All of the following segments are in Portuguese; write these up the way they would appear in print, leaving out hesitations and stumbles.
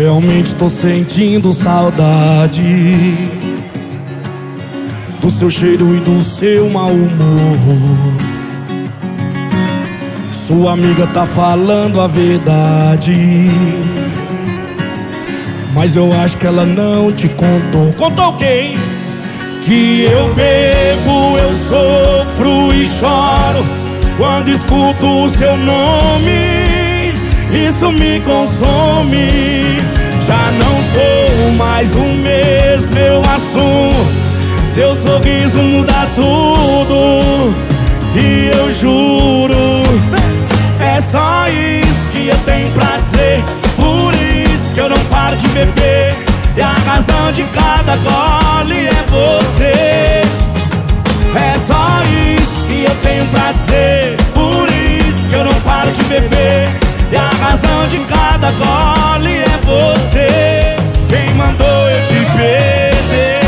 Realmente tô sentindo saudade do seu cheiro e do seu mau humor. Sua amiga tá falando a verdade, mas eu acho que ela não te contou. Contou quem? Que eu bebo, eu sofro e choro quando escuto o seu nome. Isso me consome. Já não sou mais o mesmo, eu assumo. Teu sorriso muda tudo, e eu juro, é só isso que eu tenho pra dizer. Por isso que eu não paro de beber, e a razão de cada gole é você. É só isso que eu tenho pra dizer. Por isso que eu não paro de beber, e a razão de cada gole é você. Quem mandou eu te perder?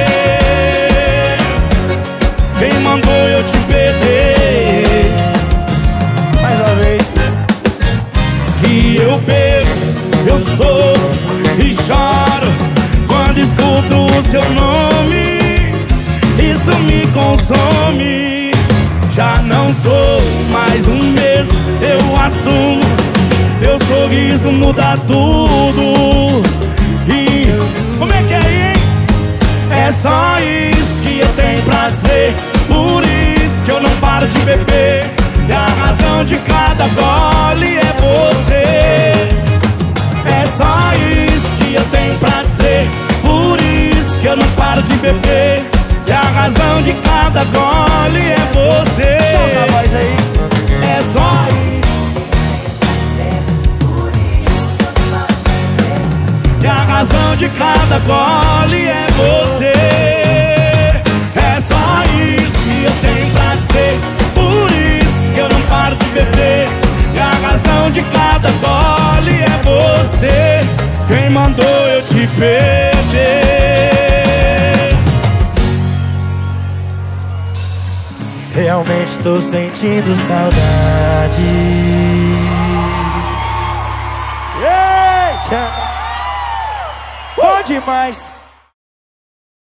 Quem mandou eu te perder? Mais uma vez. Que eu bebo, eu sofro e choro quando escuto o seu nome. Isso me consome. Já não sou mais o mesmo, eu assumo. Teu sorriso muda tudo. E como é que é, hein? É só isso que eu tenho pra dizer. Por isso que eu não paro de beber, e a razão de cada gole é você. É só isso que eu tenho pra dizer. Por isso que eu não paro de beber, e a razão de cada gole é você. Solta a voz aí. É só isso. E a razão de cada gole é você. É só isso que eu tenho pra dizer. Por isso que eu não paro de beber, e a razão de cada gole é você. Quem mandou eu te perder? Realmente tô sentindo saudade. Eita! Bom demais!